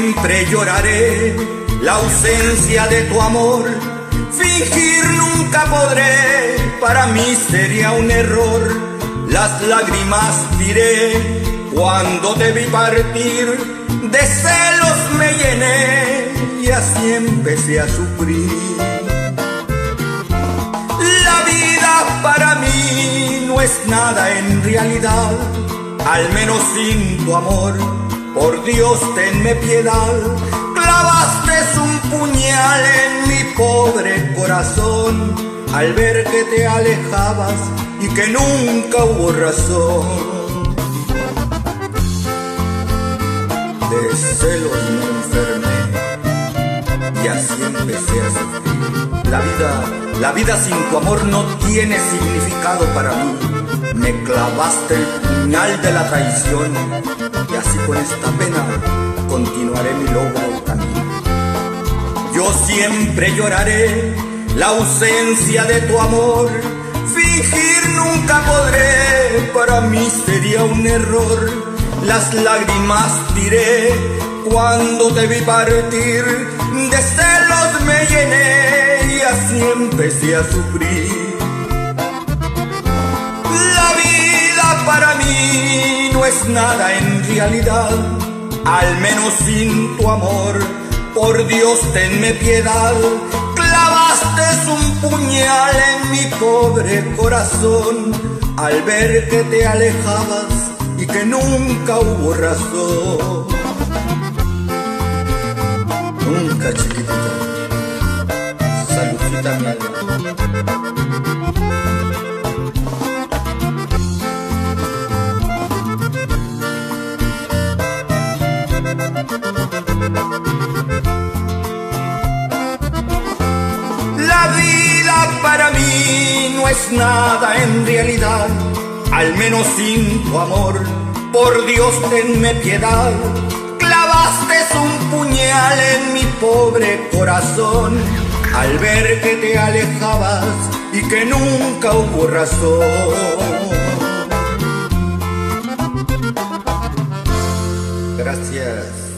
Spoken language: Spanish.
siempre lloraré la ausencia de tu amor. Fingir nunca podré, para mí sería un error. Las lágrimas tiré cuando te vi partir. De celos me llené y así empecé a sufrir. La vida para mí no es nada en realidad, al menos sin tu amor. Por Dios, tenme piedad. Clavaste un puñal en mi pobre corazón al ver que te alejabas y que nunca hubo razón. De celos me enfermé y así empecé a sufrir. La vida sin tu amor no tiene significado para mí. Me clavaste el puñal de la traición y así con esta pena continuaré mi loco camino. Yo siempre lloraré la ausencia de tu amor. Fingir nunca podré, para mí sería un error. Las lágrimas tiré cuando te vi partir. De celos me llené y así empecé a sufrir. La vida para mí no es nada en realidad, al menos sin tu amor. Por Dios, tenme piedad. Clavaste un puñal en mi pobre corazón al ver que te alejabas y que nunca hubo razón. Nunca, chiquitita, saludcita mi alma. La vida para mí no es nada en realidad, al menos sin tu amor. Por Dios, tenme piedad. Clavaste un puñal en mi pobre corazón al ver que te alejabas y que nunca hubo razón. Gracias.